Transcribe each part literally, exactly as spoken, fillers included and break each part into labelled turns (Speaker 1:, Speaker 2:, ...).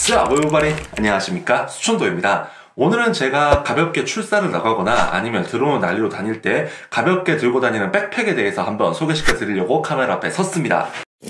Speaker 1: 자, 모유바리 안녕하십니까, 수천도입니다. 오늘은 제가 가볍게 출사를 나가거나 아니면 드론을 날리러 다닐 때 가볍게 들고 다니는 백팩에 대해서 한번 소개시켜 드리려고 카메라 앞에 섰습니다.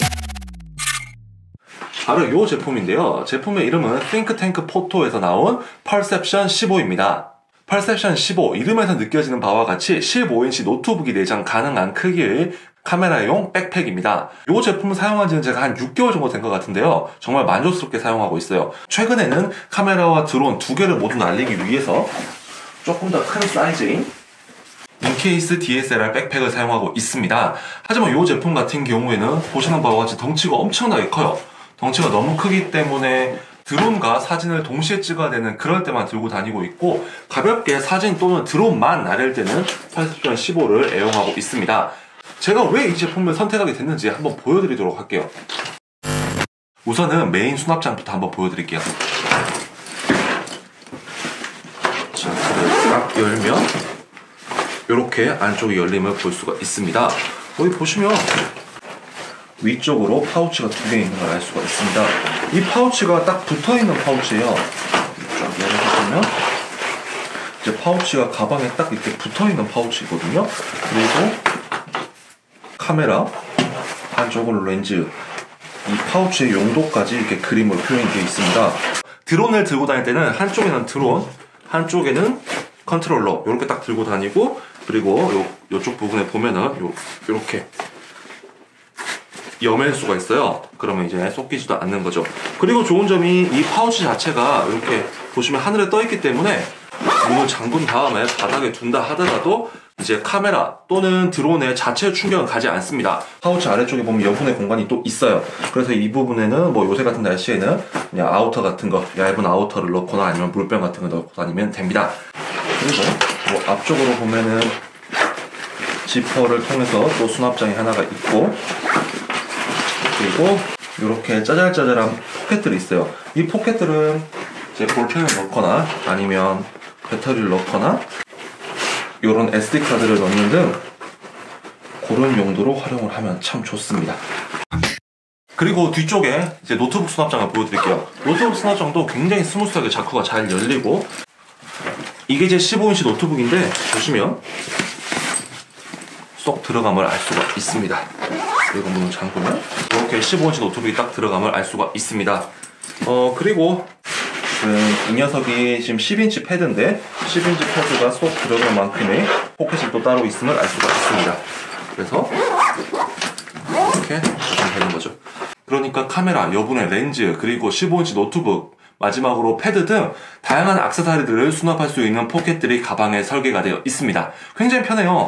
Speaker 1: 바로 이 제품인데요. 제품의 이름은 싱크탱크 포토에서 나온 퍼셉션 십오입니다. 퍼셉션 십오, 이름에서 느껴지는 바와 같이 십오 인치 노트북이 내장 가능한 크기의 카메라용 백팩입니다. 이 제품을 사용한 지는 제가 한 육 개월 정도 된 것 같은데요. 정말 만족스럽게 사용하고 있어요. 최근에는 카메라와 드론 두 개를 모두 날리기 위해서 조금 더 큰 사이즈인 인케이스 디에스엘알 백팩을 사용하고 있습니다. 하지만 이 제품 같은 경우에는 보시는 바와 같이 덩치가 엄청나게 커요. 덩치가 너무 크기 때문에 드론과 사진을 동시에 찍어야 되는 그럴 때만 들고 다니고 있고, 가볍게 사진 또는 드론만 나를 때는 퍼셉션 십오를 애용하고 있습니다. 제가 왜 이 제품을 선택하게 됐는지 한번 보여드리도록 할게요. 우선은 메인 수납장부터 한번 보여드릴게요. 자, 그걸 딱 열면 이렇게 안쪽이 열림을 볼 수가 있습니다. 여기 보시면 위쪽으로 파우치가 두 개 있는 걸 알 수가 있습니다. 이 파우치가 딱 붙어있는 파우치예요. 쫙 열어보시면 이제 파우치가 가방에 딱 이렇게 붙어있는 파우치거든요. 그리고 카메라, 한쪽은 렌즈, 이 파우치의 용도까지 이렇게 그림으로 표현되어 있습니다. 드론을 들고 다닐 때는 한쪽에는 드론, 한쪽에는 컨트롤러 이렇게 딱 들고 다니고, 그리고 요, 요쪽 부분에 보면은 요, 요렇게 여맬 수가 있어요. 그러면 이제 쏟기지도 않는 거죠. 그리고 좋은 점이 이 파우치 자체가 이렇게 보시면 하늘에 떠 있기 때문에 문을 잠근 다음에 바닥에 둔다 하더라도 이제 카메라 또는 드론에 자체 충격은 가지 않습니다. 파우치 아래쪽에 보면 여분의 공간이 또 있어요. 그래서 이 부분에는 뭐 요새 같은 날씨에는 그냥 아우터 같은 거, 얇은 아우터를 넣거나 아니면 물병 같은 거 넣고 다니면 됩니다. 그리고 뭐 앞쪽으로 보면은 지퍼를 통해서 또 수납장이 하나가 있고, 그리고 이렇게 짜잘짜잘한 포켓들이 있어요. 이 포켓들은 이제 볼펜을 넣거나 아니면 배터리를 넣거나 이런 에스디카드를 넣는 등 그런 용도로 활용을 하면 참 좋습니다. 그리고 뒤쪽에 이제 노트북 수납장을 보여드릴게요. 노트북 수납장도 굉장히 스무스하게 자크가 잘 열리고, 이게 제 십오 인치 노트북인데 보시면 쏙 들어감을 알 수가 있습니다. 그리고 문을 잠그면 이렇게 십오 인치 노트북이 딱 들어감을 알 수가 있습니다. 어 그리고 이 녀석이 지금 십 인치 패드인데 십 인치 패드가 쏙 들어갈 만큼의 포켓이 또 따로 있음을 알 수가 있습니다. 그래서 이렇게 되는 거죠. 그러니까 카메라, 여분의 렌즈, 그리고 십오 인치 노트북, 마지막으로 패드 등 다양한 액세서리들을 수납할 수 있는 포켓들이 가방에 설계가 되어 있습니다. 굉장히 편해요.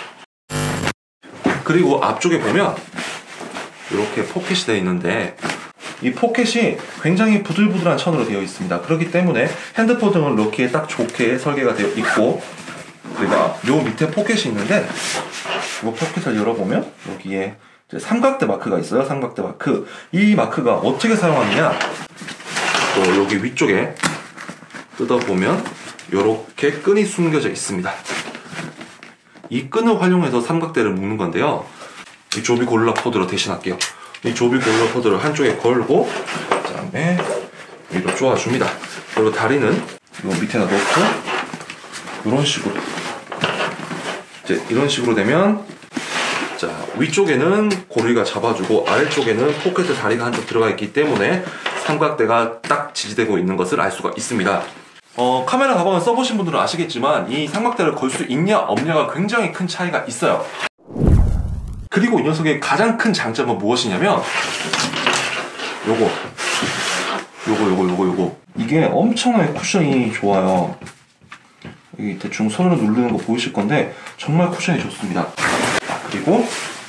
Speaker 1: 그리고 앞쪽에 보면 이렇게 포켓이 되어 있는데 이 포켓이 굉장히 부들부들한 천으로 되어 있습니다. 그렇기 때문에 핸드폰 등을 넣기에 딱 좋게 설계가 되어 있고, 그리고 요 밑에 포켓이 있는데 이 포켓을 열어보면 여기에 이제 삼각대 마크가 있어요. 삼각대 마크. 이 마크가 어떻게 사용하느냐, 또 여기 위쪽에 뜯어보면 이렇게 끈이 숨겨져 있습니다. 이 끈을 활용해서 삼각대를 묶는 건데요. 이 조비 고릴라 포드로 대신할게요. 이 조비 고릴라 포드를 한쪽에 걸고 그 다음에 위로 쪼아줍니다. 그리고 다리는 이거 밑에다 넣고 이런 식으로, 이제 이런 식으로 되면 자 위쪽에는 고리가 잡아주고 아래쪽에는 포켓 다리가 한쪽 들어가 있기 때문에 삼각대가 딱 지지되고 있는 것을 알 수가 있습니다. 어, 카메라 가방을 써보신 분들은 아시겠지만 이 삼각대를 걸 수 있냐 없냐가 굉장히 큰 차이가 있어요. 그리고 이 녀석의 가장 큰 장점은 무엇이냐면 요거 요거 요거 요거 요거 이게 엄청나게 쿠션이 좋아요. 여기 대충 손으로 누르는 거 보이실 건데 정말 쿠션이 좋습니다. 그리고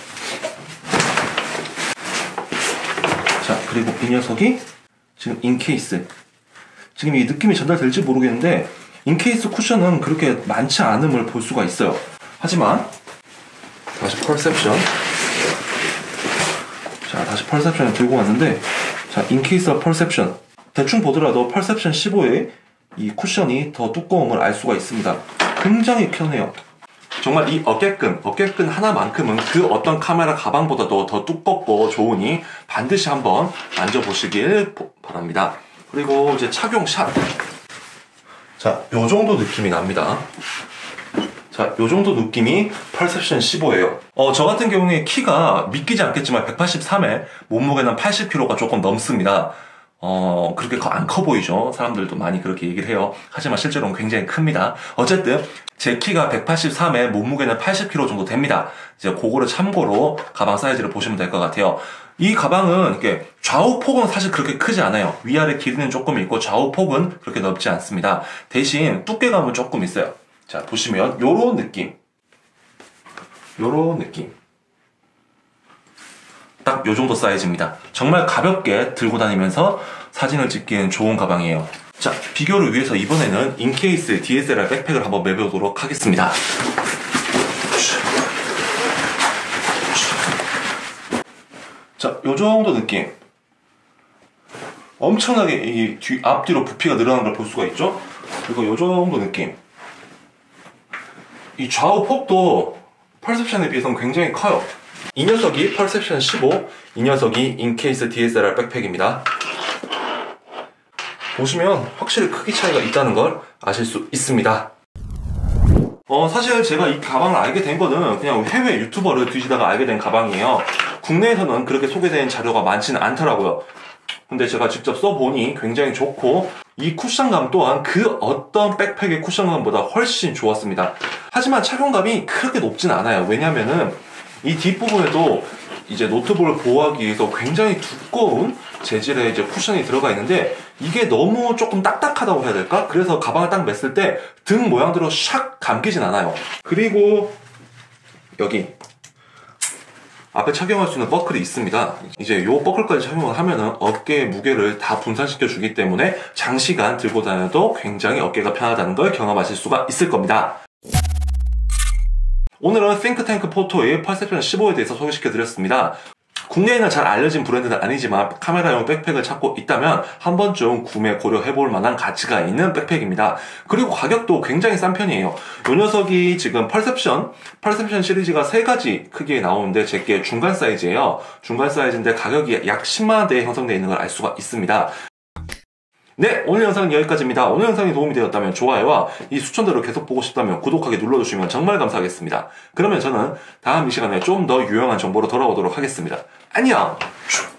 Speaker 1: 자 그리고 이 녀석이 지금 인케이스, 지금 이 느낌이 전달될지 모르겠는데 인케이스 쿠션은 그렇게 많지 않음을 볼 수가 있어요. 하지만 다시 퍼셉션, 자 다시 퍼셉션을 들고 왔는데, 자 인케이스와 퍼셉션 대충 보더라도 퍼셉션 십오의 이 쿠션이 더 두꺼움을 알 수가 있습니다. 굉장히 편해요. 정말 이 어깨끈, 어깨끈 하나만큼은 그 어떤 카메라 가방보다도 더 두껍고 좋으니 반드시 한번 만져보시길 바랍니다. 그리고 이제 착용 샷. 자, 요 정도 느낌이 납니다. 자, 요 정도 느낌이 퍼셉션 십오예요. 어, 저 같은 경우에 키가 믿기지 않겠지만 백팔십삼에 몸무게는 팔십 킬로그램가 조금 넘습니다. 어, 그렇게 안 커 보이죠? 사람들도 많이 그렇게 얘기를 해요. 하지만 실제로는 굉장히 큽니다. 어쨌든 제 키가 백팔십삼에 몸무게는 팔십 킬로그램 정도 됩니다. 이제 그거를 참고로 가방 사이즈를 보시면 될 것 같아요. 이 가방은 이렇게 좌우 폭은 사실 그렇게 크지 않아요. 위아래 길이는 조금 있고 좌우 폭은 그렇게 넓지 않습니다. 대신 두께감은 조금 있어요. 자, 보시면 요런 느낌, 요런 느낌, 딱 요 정도 사이즈입니다. 정말 가볍게 들고 다니면서 사진을 찍기엔 좋은 가방이에요. 자, 비교를 위해서 이번에는 인케이스 디에스엘알 백팩을 한번 매보도록 하겠습니다. 자, 요 정도 느낌. 엄청나게 이 뒤, 앞뒤로 부피가 늘어나는 걸 볼 수가 있죠? 그리고 요 정도 느낌. 이 좌우 폭도 퍼셉션에 비해서는 굉장히 커요. 이 녀석이 퍼셉션 십오, 이 녀석이 인케이스 디에스엘알 백팩입니다. 보시면 확실히 크기 차이가 있다는 걸 아실 수 있습니다. 어, 사실 제가 이 가방을 알게 된 거는 그냥 해외 유튜버를 뒤지다가 알게 된 가방이에요. 국내에서는 그렇게 소개된 자료가 많지는 않더라고요. 근데 제가 직접 써보니 굉장히 좋고, 이 쿠션감 또한 그 어떤 백팩의 쿠션감보다 훨씬 좋았습니다. 하지만 착용감이 그렇게 높진 않아요. 왜냐면은 이 뒷부분에도 이제 노트북을 보호하기 위해서 굉장히 두꺼운 재질의 이제 쿠션이 들어가 있는데, 이게 너무 조금 딱딱하다고 해야 될까? 그래서 가방을 딱 맸을 때 등 모양대로 샥 감기진 않아요. 그리고 여기 앞에 착용할 수 있는 버클이 있습니다. 이제 이 버클까지 착용을 하면은 어깨의 무게를 다 분산시켜 주기 때문에 장시간 들고 다녀도 굉장히 어깨가 편하다는 걸 경험하실 수가 있을 겁니다. 오늘은 싱크탱크 포토의 퍼셉션 십오에 대해서 소개시켜 드렸습니다. 국내에는 잘 알려진 브랜드는 아니지만 카메라용 백팩을 찾고 있다면 한 번쯤 구매 고려해볼 만한 가치가 있는 백팩입니다. 그리고 가격도 굉장히 싼 편이에요. 이 녀석이 지금 퍼셉션, 퍼셉션 시리즈가 세 가지 크기에 나오는데 제게 중간 사이즈예요. 중간 사이즈인데 가격이 약 십만 원대에 형성되어 있는 걸 알 수가 있습니다. 네, 오늘 영상은 여기까지입니다. 오늘 영상이 도움이 되었다면 좋아요와 이 수천대로 계속 보고 싶다면 구독하기 눌러주시면 정말 감사하겠습니다. 그러면 저는 다음 이 시간에 좀 더 유용한 정보로 돌아오도록 하겠습니다. 안녕!